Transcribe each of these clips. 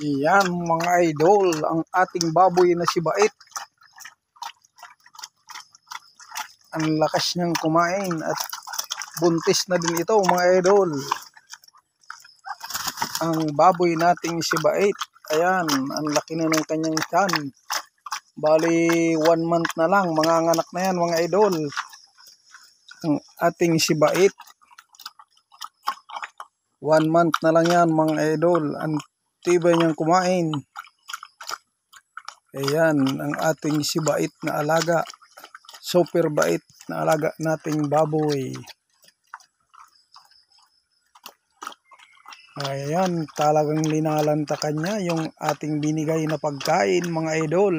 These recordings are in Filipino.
Iyan mga idol, ang ating baboy na si Bait. Ang lakas niyang kumain at buntis na din ito mga idol. Ang baboy nating si Bait, ayan, ang laki na ng kanyang tiyan. Bali 1 month na lang, manganganak na yan mga idol. Ang ating si Bait, 1 month na lang yan mga idol. Ang tibay niyang kumain. Ayan, ang ating si Bait na alaga. Super bait na alaga nating baboy. Ayan, talagang linalantakan niya yung ating binigay na pagkain mga idol.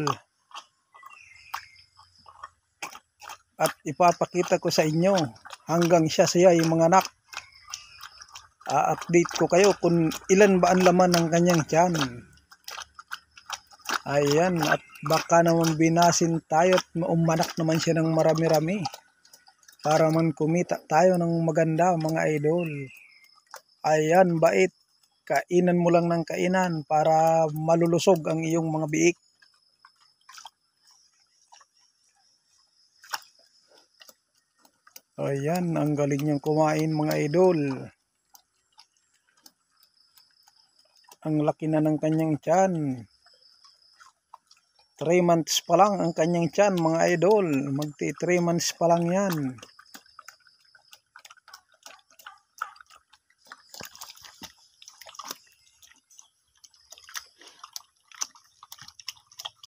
At ipapakita ko sa inyo hanggang siya yung mga anak. A-update ko kayo kung ilan ba ang laman ng kanyang tiyan. Ayan, at baka naman binasin tayo at umanak naman siya ng marami-rami. Para man kumita tayo ng maganda mga idol. Ayan, Bait. Kainan mo lang ng kainan para malulusog ang iyong mga biik. Ayan, ang galing niyang kumain mga idol. Ang laki na ng kanyang tiyan. 3 months pa lang ang kanyang tiyan mga idol. Magti 3 months pa lang yan.